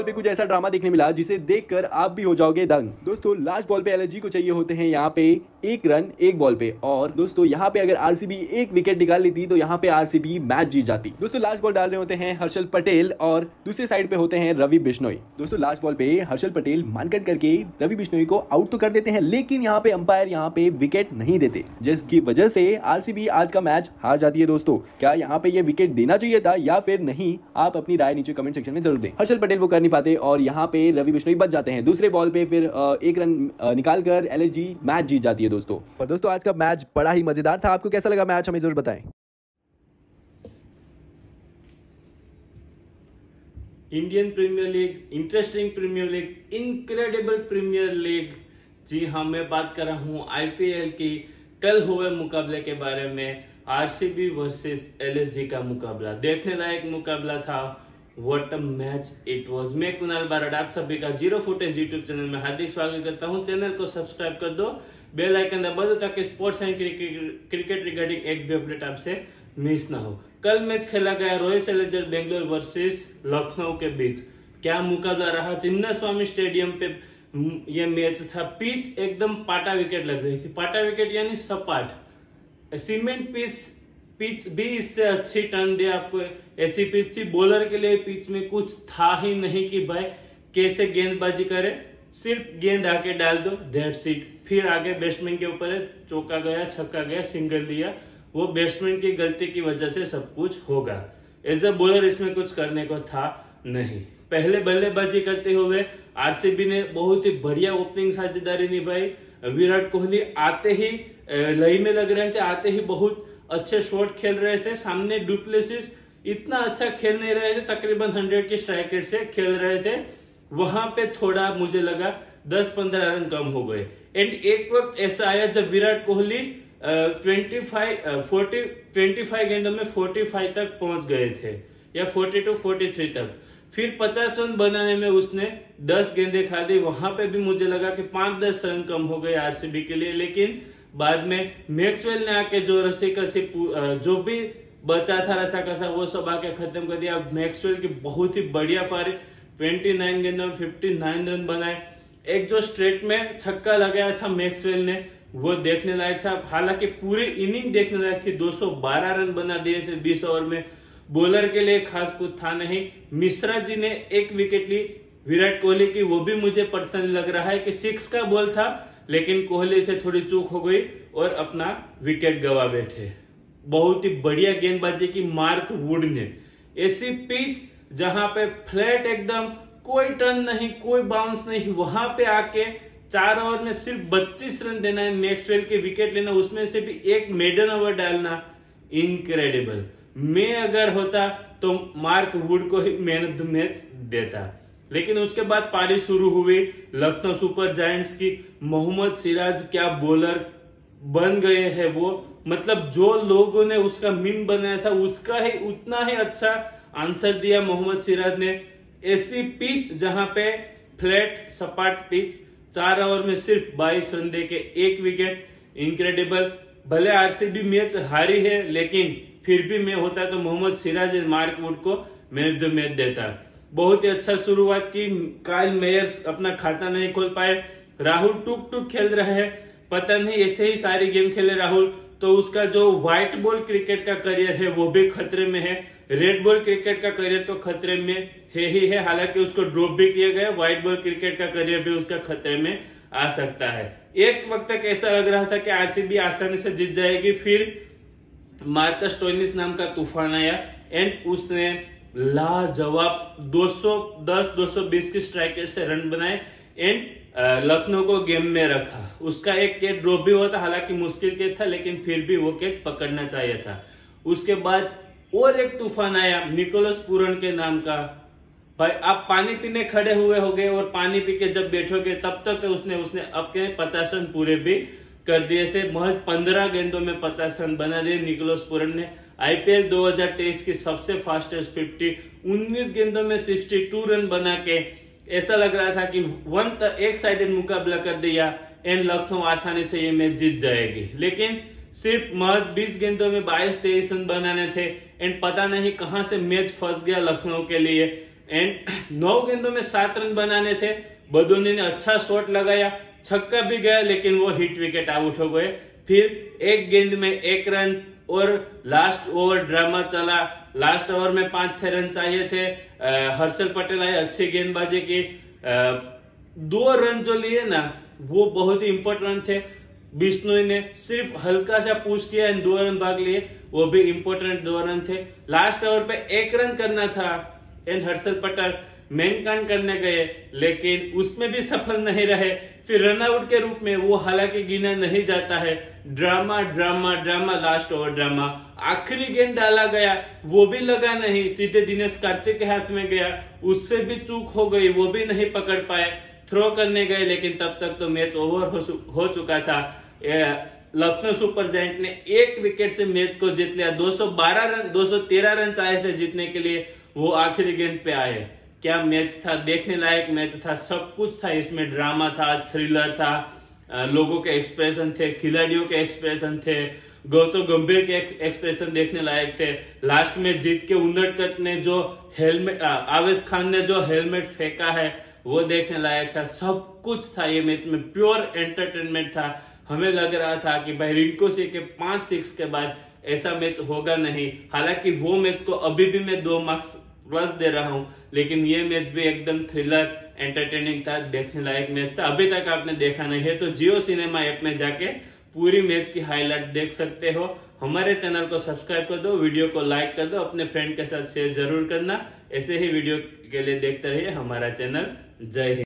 पे कुछ ऐसा ड्रामा देखने मिला जिसे देखकर आप भी हो जाओगे दंग। दोस्तों लास्ट बॉल पे एलएसजी को चाहिए होते हैं यहाँ पे 1 रन 1 बॉल पे, और दोस्तों यहाँ पे अगर आरसीबी 1 विकेट निकाल लेती तो यहाँ पे आरसीबी मैच जीत जाती। दोस्तों लास्ट बॉल डाल रहे होते हैं हर्षल पटेल और दूसरे साइड पे होते हैं रवि बिश्नोई। दोस्तों लास्ट बॉल पे हर्षल पटेल मानकट करके रवि बिश्नोई को आउट तो कर देते हैं, लेकिन यहाँ पे अंपायर यहाँ पे विकेट नहीं देते, जिसकी वजह से आरसीबी आज का मैच हार जाती है। दोस्तों क्या यहाँ पे ये विकेट देना चाहिए था या फिर नहीं, आप अपनी राय नीचे कमेंट सेक्शन में जरूर दें। हर्षल पटेल वो कर नहीं पाते और यहाँ पे रवि बिश्नोई बच जाते हैं। दूसरे बॉल पे फिर 1 रन निकालकर एलएसजी मैच जीत जाती है। दोस्तों और दोस्तों आज का मैच बड़ा ही मजेदार था। आपको कैसा लगा मैच हमें जरूर बताएं। Indian Premier League, interesting Premier League, incredible Premier League. जी हाँ, मैं बात कर रहा हूँ आईपीएल की कल हुए मुकाबले के बारे में। आरसीबी वर्सेस एलएसजी का मुकाबला देखने लायक मुकाबला था। What a match it was. मैं कुणाल बारड आप सभी का जीरो फुटेज यूट्यूब चैनल में हार्दिक स्वागत करता हूं। चैनल को सब्सक्राइब कर दो, बेल आइकन दबा दो ताकि स्पोर्ट्स एंड क्रिकेट रिगार्डिंग एक भी अपडेट आपसे मिस ना हो। कल मैच खेला गया Royal Challenger Bangalore versus Lucknow के बीच। क्या मुकाबला रहा। चिन्नास्वामी स्टेडियम पे ये मैच था। पिच एकदम पाटा विकेट लग रही थी। पाटा विकेट यानी सपाट सीमेंट पिच भी इससे अच्छी टर्न दे आपको। ऐसी पिच थी। बॉलर के लिए पिच में कुछ था ही नहीं कि भाई कैसे गेंदबाजी करे, सिर्फ गेंद आके डाल दो, दैट्स इट। फिर आगे बैट्समैन के ऊपर चौका गया, छक्का गया, सिंगल दिया। वो बैट्समैन की गलती की वजह से सब कुछ होगा। एज अ बॉलर इसमें कुछ करने को था नहीं। पहले बल्लेबाजी करते हुए आरसीबी ने बहुत ही बढ़िया ओपनिंग साझेदारी निभाई। विराट कोहली आते ही लय में लग रहे थे, आते ही बहुत अच्छे शॉट खेल रहे थे। सामने डुप्लेसिस इतना अच्छा खेल नहीं रहे थे, तकरीबन 100 की स्ट्राइक रेट से खेल रहे थे। वहां पे थोड़ा मुझे लगा 10-15 रन कम हो गए। एंड एक वक्त ऐसा आया जब विराट कोहली 25 गेंदों में 45 तक पहुंच गए थे, या 42-43 तक। फिर 50 रन बनाने में उसने 10 गेंदें खा दी। वहां पे भी मुझे लगा कि 5-10 रन कम हो गए आरसीबी के लिए, लेकिन बाद में मैक्सवेल ने आके जो रस्सी कसी जो भी बचा था रसा कसा वो सब आके खत्म कर दिया। मैक्सवेल की बहुत ही बढ़िया पारी, 29 गेंदों में 59 रन बनाए। एक जो स्ट्रेट में छक्का लगाया था मैक्सवेल ने, वो देखने लायक था। हालांकि पूरी इनिंग देखने लायक थी। 212 रन बना दिए थे 20 ओवर में। बॉलर के लिए खास कुछ था नहीं। मिश्रा जी ने 1 विकेट ली विराट कोहली की। वो भी मुझे पर्सनली लग रहा है कि 6 का बॉल था, लेकिन कोहली से थोड़ी चूक हो गई और अपना विकेट गवा बैठे। बहुत ही बढ़िया गेंदबाजी की मार्क वुड ने। ऐसी पिच जहां पे फ्लैट एकदम, कोई टर्न नहीं, कोई बाउंस नहीं, वहां पे आके 4 ओवर में सिर्फ 32 रन देना है, मैक्सवेल के विकेट लेना, उसमें से भी एक मेडन ओवर डालना, इनक्रेडिबल। मैं अगर होता तो मार्क वुड को ही मैन ऑफ द मैच देता। लेकिन उसके बाद पारी शुरू हुई लखनऊ सुपर जायंट्स की। मोहम्मद सिराज क्या बॉलर बन गए हैं वो। मतलब जो लोगों ने उसका मीम बनाया था उसका ही उतना ही अच्छा आंसर दिया मोहम्मद सिराज ने। ऐसी पिच जहां पे फ्लैट सपाट पिच, 4 ओवर में सिर्फ 22 रन दे के 1 विकेट, इनक्रेडिबल। भले आरसीबी मैच हारी है, लेकिन फिर भी मैं होता तो मोहम्मद सिराज मार्क वुड को मैन ऑफ द मैच देता। बहुत ही अच्छा शुरुआत की। काइल मेयर्स अपना खाता नहीं खोल पाए। राहुल टुक खेल रहे हैं, पता नहीं ऐसे ही सारी गेम खेले राहुल तो उसका जो व्हाइट बॉल क्रिकेट का करियर है वो भी खतरे में है। रेड बॉल क्रिकेट का करियर तो खतरे में है ही है, हालांकि उसको ड्रॉप भी किया गया। व्हाइट बॉल क्रिकेट का करियर भी उसका खतरे में आ सकता है। एक वक्त तक ऐसा लग रहा था कि आरसीबी आसानी से जीत जाएगी। फिर मार्कस स्टोइनिस नाम का तूफान आया एंड उसने लाजवाब 210-220 की स्ट्राइक रेट से रन बनाए एंड लखनऊ को गेम में रखा। उसका एक कैच ड्रॉप भी हुआ था, हालांकि मुश्किल कैच था, लेकिन फिर भी वो कैच पकड़ना चाहिए था। उसके बाद और एक तूफान आया निकोलस पूरन के नाम का। भाई आप पानी पीने खड़े हुए होगे और पानी पी के जब बैठोगे तब तक तो उसने अपने 50 रन पूरे भी कर दिए थे। महज 15 गेंदों में 50 रन बना दिए निकोलस पूरन ने। आईपीएल 2023 की सबसे फास्टेस्ट 50, 19 गेंदों में 62 रन बना के ऐसा लग रहा था कि एक साइडेड मुकाबला कर दिया एंड लखनऊ आसानी से ये मैच जीत जाएगी। लेकिन सिर्फ महज 20 गेंदों में 22-23 रन बनाने थे एंड पता नहीं कहां से मैच फंस गया लखनऊ के लिए एंड 9 गेंदों में 7 रन बनाने थे। बदोनी ने अच्छा शॉट लगाया, छक्का भी गया, लेकिन वो हिट विकेट आउट हो गए। फिर 1 गेंद में 1 रन और लास्ट ओवर ड्रामा चला। लास्ट ओवर में 5-6 रन चाहिए थे। हर्षल पटेल आए, अच्छी गेंदबाजी की। 2 रन जो लिए ना वो बहुत ही इंपॉर्टेंट थे। बिश्नोई ने सिर्फ हल्का सा पुश किया एंड 2 रन भाग लिए, वो भी इंपॉर्टेंट 2 रन थे। लास्ट ओवर पे 1 रन करना था एंड हर्षल पटेल मैनकान करने गए, लेकिन उसमें भी सफल नहीं रहे। फिर रनआउट के रूप में वो हालांकि गिना नहीं जाता है। Drama drama drama, last over drama. आखिरी गेंद डाला गया, वो भी लगा नहीं, सीधे दिनेश कार्तिक के हाथ में गया, उससे भी चूक हो गई, वो भी नहीं पकड़ पाए। थ्रो करने गए, लेकिन तब तक तो मैच ओवर हो चुका था। लखनऊ सुपर जायंट ने 1 विकेट से मैच को जीत लिया। 213 रन चाहिए थे जीतने के लिए, वो आखिरी गेंद पे आए। क्या मैच था, देखने लायक मैच था, सब कुछ था इसमें। ड्रामा था, थ्रिलर था, लोगों के एक्सप्रेशन थे, खिलाड़ियों के एक्सप्रेशन थे, गौतम गंभीर के एक्सप्रेशन देखने लायक थे। लास्ट में जीत के उनटकट ने जो हेलमेट, आवेश खान ने जो हेलमेट फेंका है वो देखने लायक था। सब कुछ था ये मैच में, प्योर एंटरटेनमेंट था। हमें लग रहा था कि भाई रिंकू सिंह के 5 6 के बाद ऐसा मैच होगा नहीं। हालांकि वो मैच को अभी भी मैं 2 मार्क्स प्लस दे रहा हूं, लेकिन ये मैच भी एकदम थ्रिलर एंटरटेनिंग था, देखने लायक मैच था। अभी तक आपने देखा नहीं है तो जियो सिनेमा ऐप में जाके पूरी मैच की हाईलाइट देख सकते हो। हमारे चैनल को सब्सक्राइब कर दो, वीडियो को लाइक कर दो, अपने फ्रेंड के साथ शेयर जरूर करना। ऐसे ही वीडियो के लिए देखते रहिए हमारा चैनल। जय हिंद।